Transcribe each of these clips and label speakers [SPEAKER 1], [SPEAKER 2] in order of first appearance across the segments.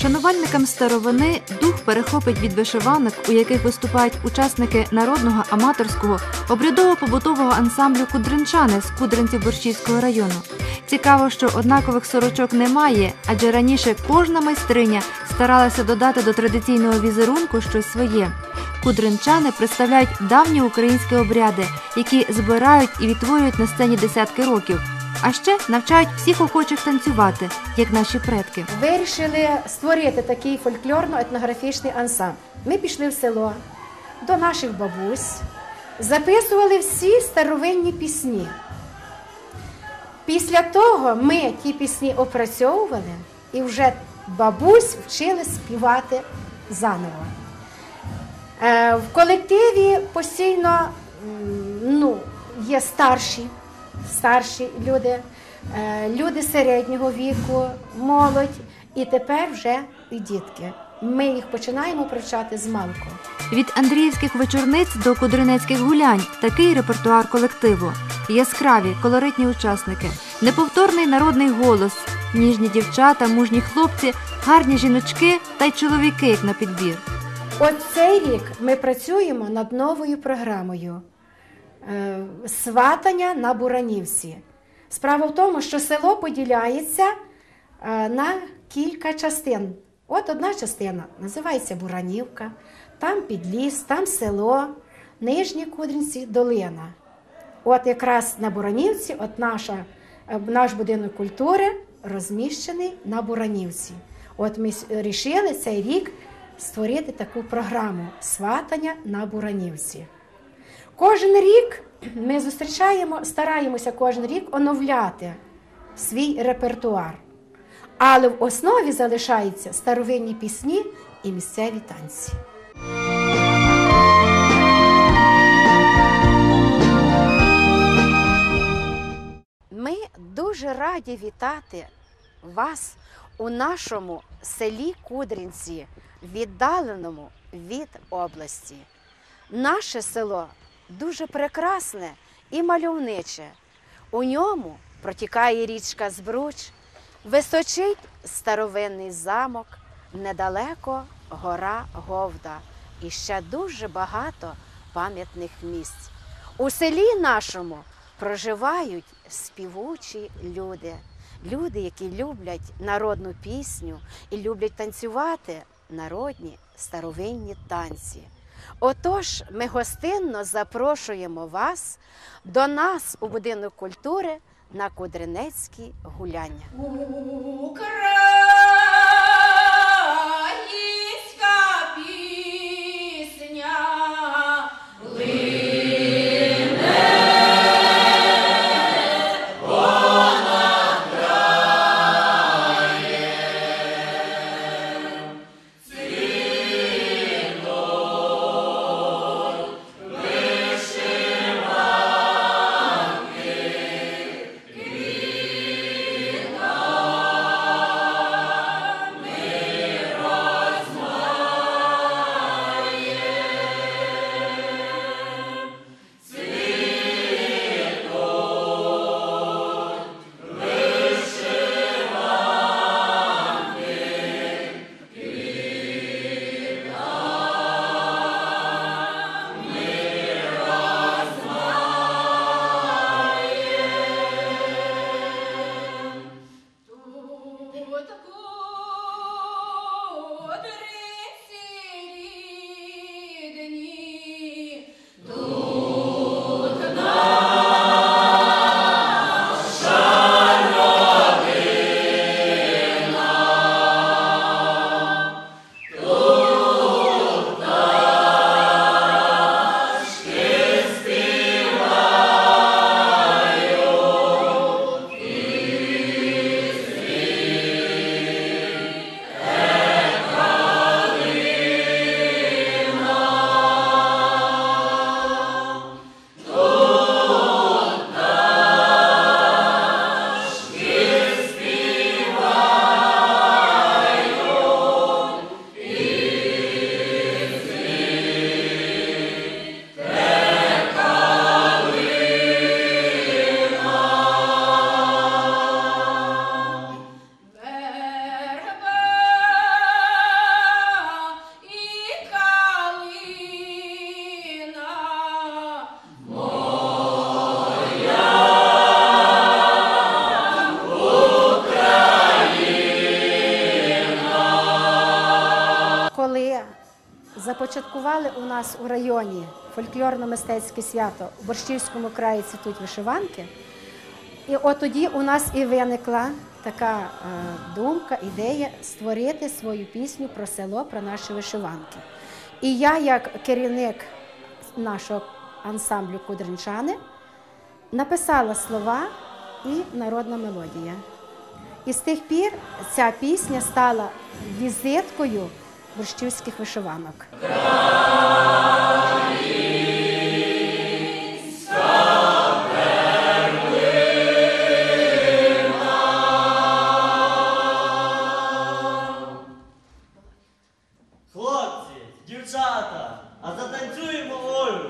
[SPEAKER 1] Шанувальникам старовини дух перехопить від вишиванок, у яких виступають учасники народного аматорського обрядово-побутового ансамблю «Кудринчани» з Кудринців Борщівського району. Цікаво, що однакових сорочок немає, адже раніше кожна майстриня старалася додати до традиційного візерунку щось своє. Кудринчани представляють давні українські обряди, які збирають і відтворюють на сцені десятки років. А ще навчають всіх охочих танцювати, як наші предки.
[SPEAKER 2] Вирішили створити такий фольклорно-етнографічний ансамбль. Ми пішли в село до наших бабусь, записували всі старовинні пісні. Після того ми ті пісні опрацьовували і вже бабусь вчили співати заново. В колективі постійно є старші люди, люди середнього віку, молодь і тепер вже і дітки. Ми їх починаємо привчати змалку.
[SPEAKER 1] Від андріївських вечорниць до кудринецьких гулянь – такий репертуар колективу. Яскраві, колоритні учасники, неповторний народний голос, ніжні дівчата, мужні хлопці, гарні жіночки та й чоловіки, як на підбір.
[SPEAKER 2] От цей рік ми працюємо над новою програмою «Сватання на Буранівці». Справа в тому, що село поділяється на кілька частин. От одна частина називається Буранівка, там Підліс, там село, Нижні Кудринці, долина. От якраз на Буранівці, от наш будинок культури розміщений на Буранівці. От ми вирішили цей рік створити таку програму «Сватання на Буранівці». Кожен рік ми стараємося кожен рік оновляти свій репертуар. Але в основі залишаються старовинні пісні і місцеві танці. Ми дуже раді вітати вас у нашому селі Кудринці, віддаленому від області. Наше село дуже прекрасне і мальовниче. У ньому протікає річка Збруч, височить старовинний замок, недалеко гора Говда і ще дуже багато пам'ятних місць. У селі нашому проживають співучі люди. Люди, які люблять народну пісню і люблять танцювати народні старовинні танці. Отож, ми гостинно запрошуємо вас до нас у будинок культури на Кудринецькі гуляння. коли започаткували у нас у районі фольклорно-мистецьке свято у Борщівському краї цвітуть вишиванки, і от тоді у нас і виникла така думка, ідея створити свою пісню про село, про наші вишиванки. І я, як керівник нашого ансамблю «Кудринчани», написала слова і народна мелодія. І з тих пір ця пісня стала візиткою борщівських вишиванок.
[SPEAKER 3] Хлопці, дівчата, а затанцюємо Ольгу.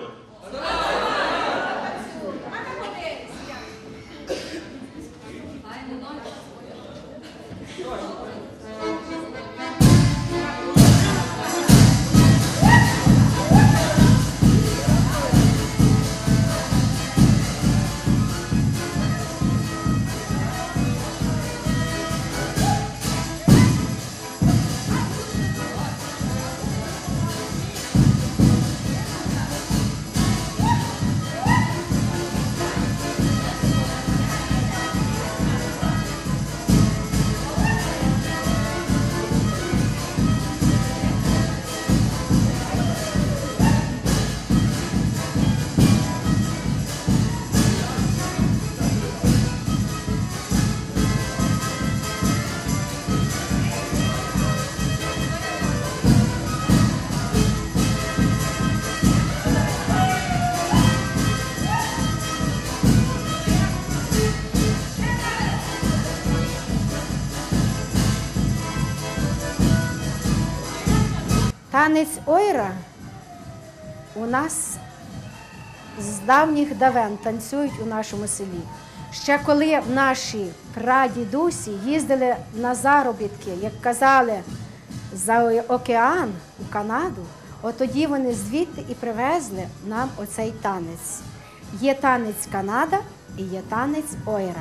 [SPEAKER 2] Танець ойра у нас з давніх давен танцюють у нашому селі. Ще коли наші прадідусі їздили на заробітки, як казали, за океан у Канаду, от тоді вони звідти і привезли нам оцей танець. Є танець Канада і є танець ойра.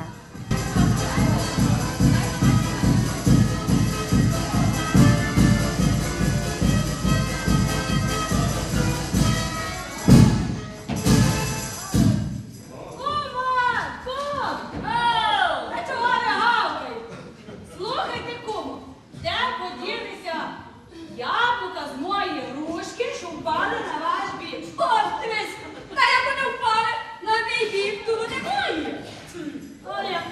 [SPEAKER 4] Яблука з моєї грушки, що впали на ваш бік. Ось, дивись, та як вони впали на мій бік, то вони мої. Ой, як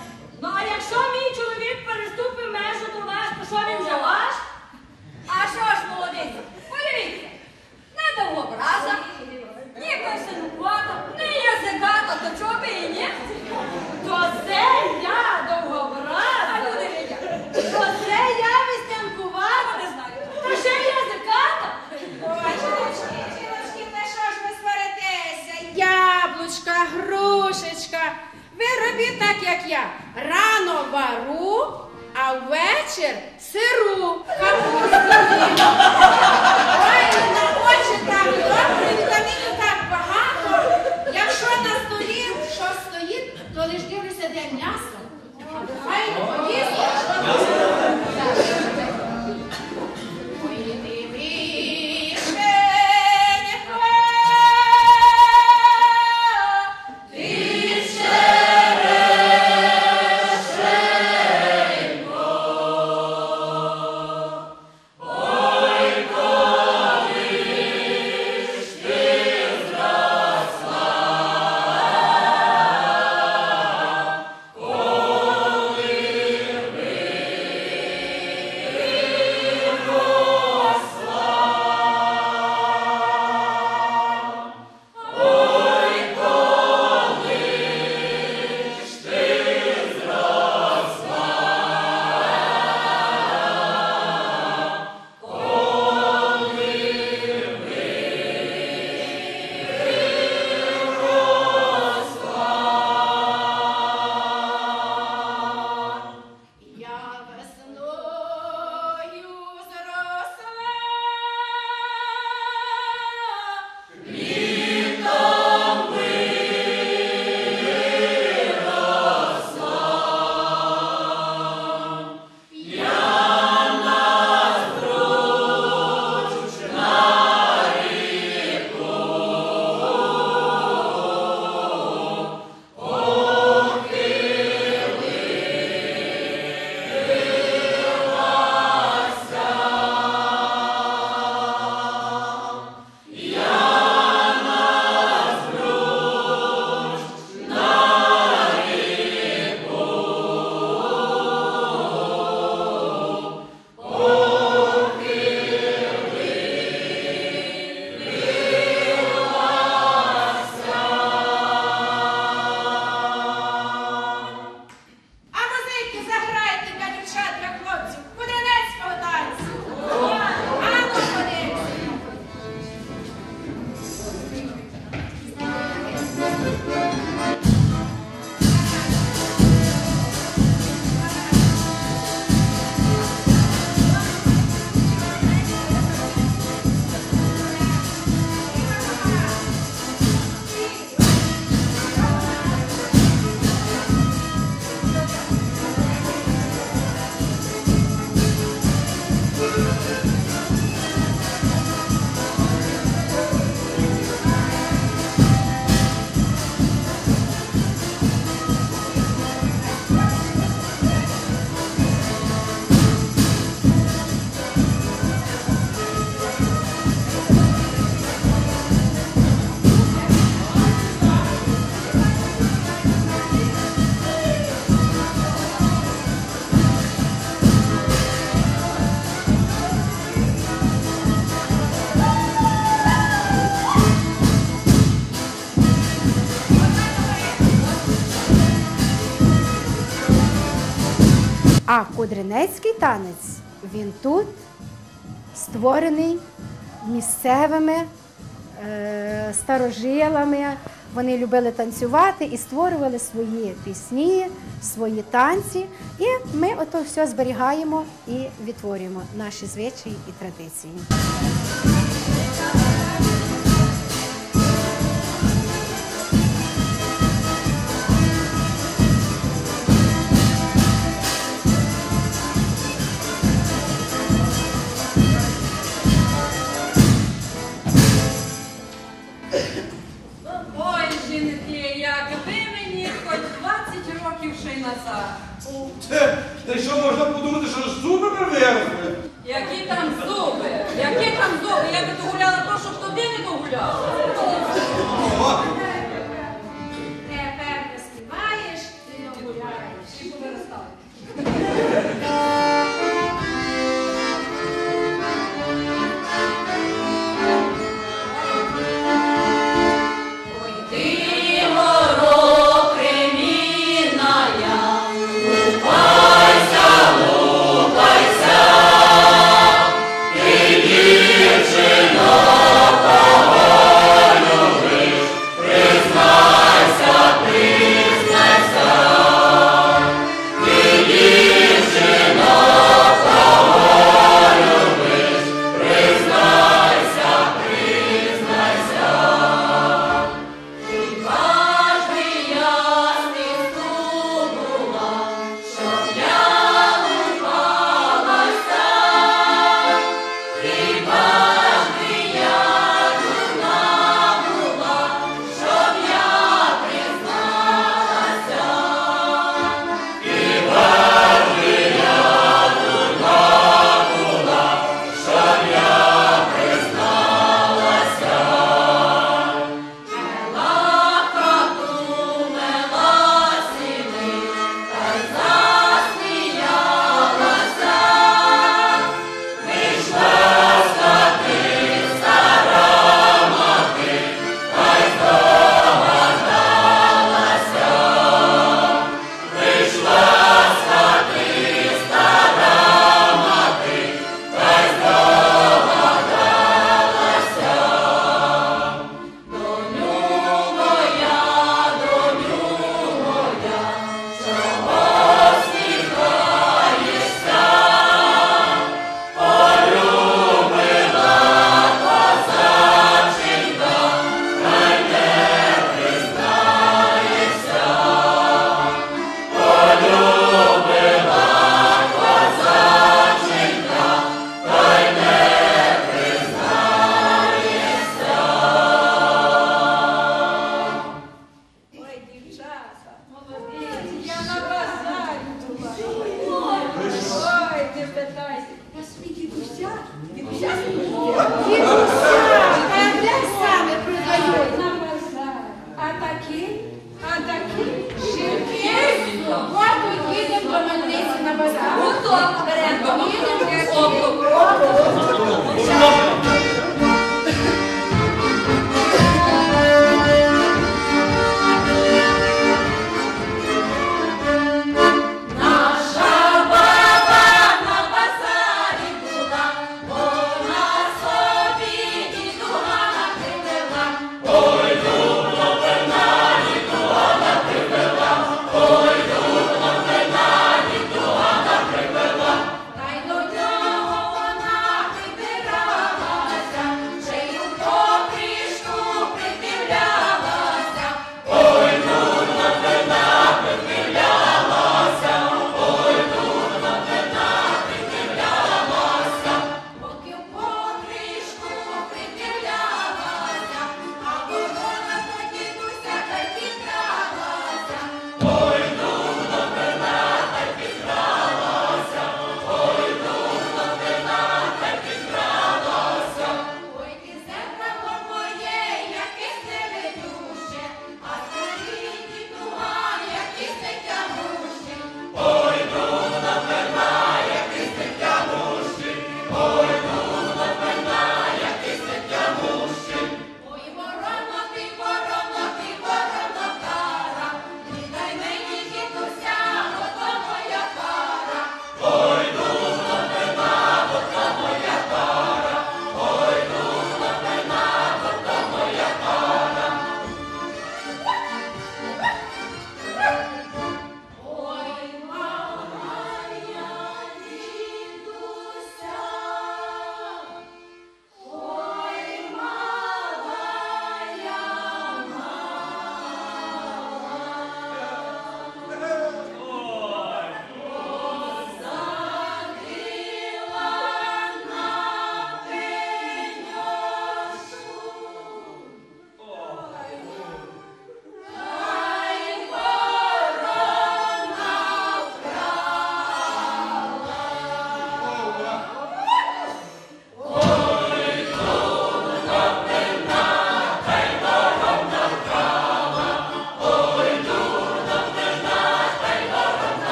[SPEAKER 2] А кудринецький танець, він тут створений місцевими старожилами. Вони любили танцювати і створювали свої пісні, свої танці. І ми ото все зберігаємо і відтворюємо наші звичаї і традиції.
[SPEAKER 4] Ой, жінки, якби мені хоч 20 років ще й назад.
[SPEAKER 5] Та й що можна подумати, що зуби не виросли?
[SPEAKER 4] Які там зуби? Які там зуби? Я би догуляла то, щоб тобі не догуляла.
[SPEAKER 2] Тепер не співаєш, ти не гуляєш.
[SPEAKER 4] І повиростали.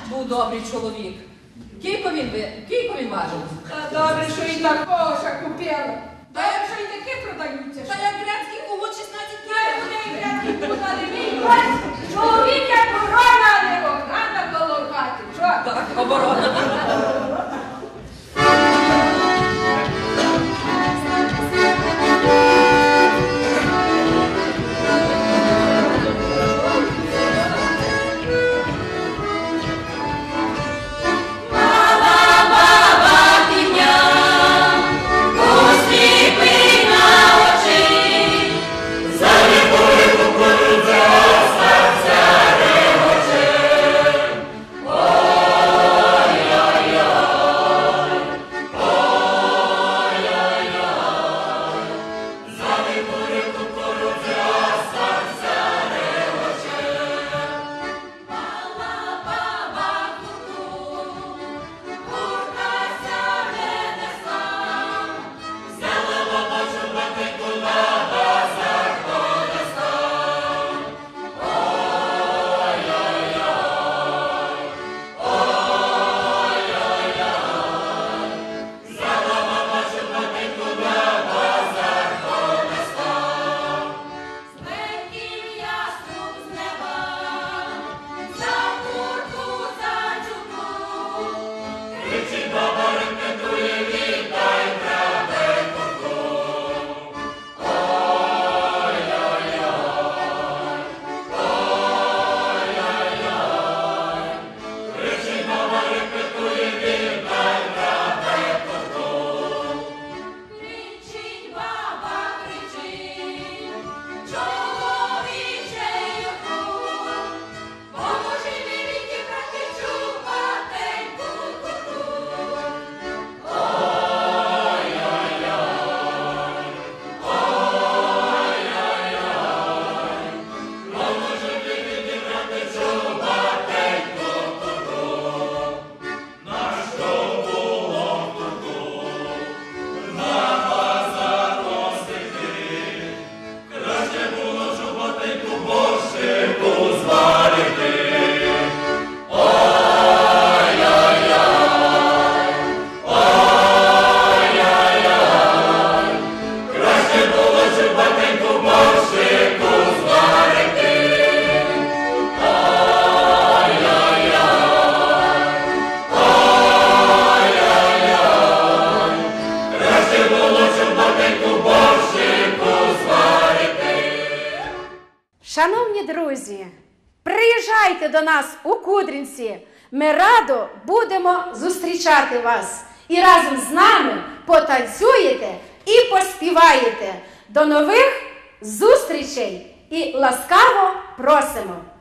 [SPEAKER 6] був добрий чоловік. Кілько він важив?
[SPEAKER 7] Та добре, що і такого ще купила. Та якщо і такі продаються.
[SPEAKER 6] Та як грецький кулут 16
[SPEAKER 7] Та вони
[SPEAKER 6] кілів.
[SPEAKER 7] і грядки подали мій ось. Чоловік як корона, а не охрана коло хати. Що?
[SPEAKER 6] Так, оборона.
[SPEAKER 2] Шановні друзі, приїжджайте до нас у Кудринці. Ми радо будемо зустрічати вас. І разом з нами потанцюєте і поспіваєте. До нових зустрічей і ласкаво просимо!